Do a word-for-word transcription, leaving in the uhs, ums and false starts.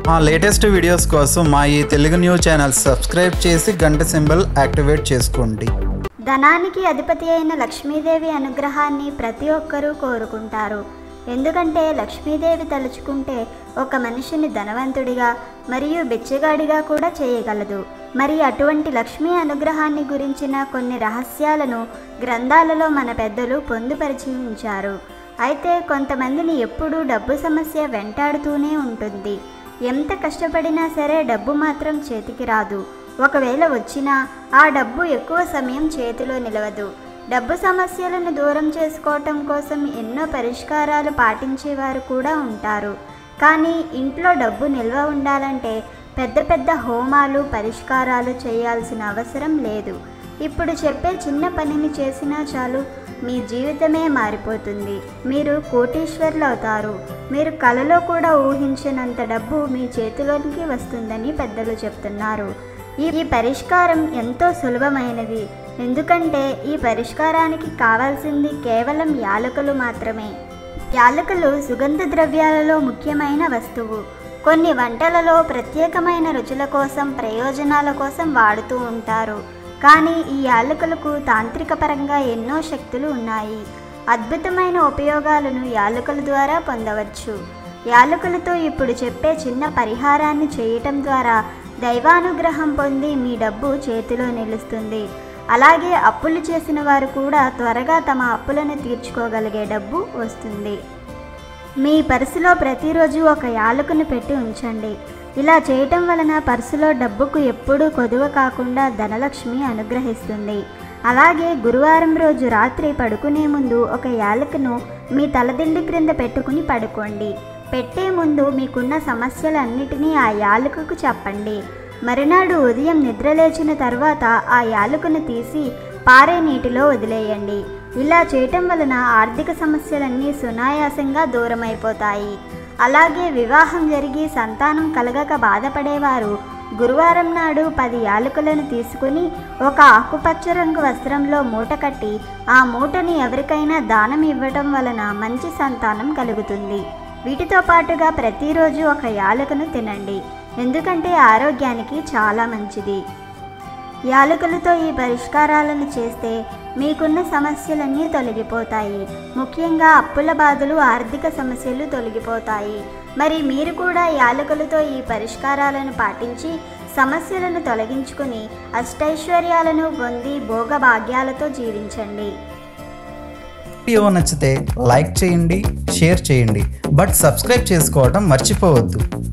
మా latest videos కోసం మా ఈ తెలుగు న్యూస్ ఛానల్ సబ్స్క్రైబ్ చేసి గంట సింబల్ యాక్టివేట్ చేసుకోండి. ధనానికి అధిపతి అయిన లక్ష్మీదేవి అనుగ్రహాన్ని ప్రతి ఒక్కరూ కోరుకుంటారు. ఎందుకంటే లక్ష్మీదేవి తలుచుకుంటే ఒక మనిషిని ధనవంతుడిగా మరియు బిచ్చగాడిగా కూడా చేయగలదు. మరి అటువంటి లక్ష్మీ అనుగ్రహాన్ని గురించిన కొన్ని రహస్యాలను గ్రంథాలలో మన పెద్దలు పొందుపరిచి ఉంచారు. అయితే కొంతమందిని ఎప్పుడూ డబ్బు సమస్య వెంటాడుతూనే ఉంటుంది. ఎంత కష్టపడినా సరే డబ్బు మాత్రం చేతికి రాదు. ఒకవేళ వచ్చినా ఆ డబ్బు ఎక్కువ సమయం చేతిలో నిలవదు. డబ్బు సమస్యలను దూరం చేసుకోవటం కోసం ఎన్నో పరిష్కారాలు పాటించేవారు కూడా ఉంటారు. కానీ ఇంట్లో డబ్బు నిల్వ ఉండాలంటే పెద్ద పెద్ద హోమాలు పరిష్కారాలు చేయాల్సిన అవసరం లేదు. ఇప్పుడు చెప్పే చిన్న పనిని చేసినా చాలు, మీ జీవితమే మారిపోతుంది. మీరు కోటీశ్వర్లు అవుతారు. మీరు కలలో కూడా ఊహించినంత డబ్బు మీ చేతిలోనికి వస్తుందని పెద్దలు చెప్తున్నారు. ఈ పరిష్కారం ఎంతో సులభమైనది. ఎందుకంటే ఈ పరిష్కారానికి కావాల్సింది కేవలం యాలకులు మాత్రమే. యాలకులు సుగంధ ద్రవ్యాలలో ముఖ్యమైన వస్తువు. కొన్ని వంటలలో ప్రత్యేకమైన రుచుల కోసం ప్రయోజనాల కోసం వాడుతూ ఉంటారు. కానీ ఈ యాలకులకు తాంత్రిక పరంగా ఎన్నో శక్తులు ఉన్నాయి. అద్భుతమైన ఉపయోగాలను యాలకుల ద్వారా పొందవచ్చు. యాలకులతో ఇప్పుడు చెప్పే చిన్న పరిహారాన్ని చేయటం ద్వారా దైవానుగ్రహం పొంది మీ డబ్బు చేతిలో నిలుస్తుంది. అలాగే అప్పులు చేసిన వారు కూడా త్వరగా తమ అప్పులను తీర్చుకోగలిగే డబ్బు వస్తుంది. మీ పర్సులో ప్రతిరోజు ఒక యాలకును పెట్టి ఉంచండి. ఇలా చేయటం వలన పర్సులో డబ్బుకు ఎప్పుడూ కొదువ కాకుండా ధనలక్ష్మి అనుగ్రహిస్తుంది. అలాగే గురువారం రోజు రాత్రి పడుకునే ముందు ఒక యాలకును మీ తలదిండి క్రింద పెట్టుకుని పడుకోండి. పెట్టే ముందు మీకున్న సమస్యలన్నిటినీ ఆ యాలకుకు చెప్పండి. మరునాడు ఉదయం నిద్రలేచిన తర్వాత ఆ యాలకును తీసి పారే నీటిలో వదిలేయండి. ఇలా చేయటం వలన ఆర్థిక సమస్యలన్నీ సునాయాసంగా దూరమైపోతాయి. అలాగే వివాహం జరిగి సంతానం కలగక బాధపడేవారు గురువారం నాడు పది యాలకులను తీసుకుని ఒక ఆకుపచ్చ రంగు వస్త్రంలో మూట కట్టి ఆ మూటని ఎవరికైనా దానం ఇవ్వటం వలన మంచి సంతానం కలుగుతుంది. వీటితో పాటుగా ప్రతిరోజు ఒక యాలకును తినండి. ఎందుకంటే ఆరోగ్యానికి చాలా మంచిది. యాలకులతో ఈ పరిష్కారాలను చేస్తే మీకున్న సమస్యలన్నీ తొలగిపోతాయి. ముఖ్యంగా అప్పుల బాధలు, ఆర్థిక సమస్యలు తొలగిపోతాయి. మరి మీరు కూడా యాలకులతో ఈ పరిష్కారాలను పాటించి సమస్యలను తొలగించుకుని అష్టైశ్వర్యాలను పొంది భోగభాగ్యాలతో జీవించండి. వీడియో నచ్చితే లైక్ చేయండి, షేర్ చేయండి, బట్ సబ్స్క్రైబ్ చేసుకోవడం మర్చిపోవద్దు.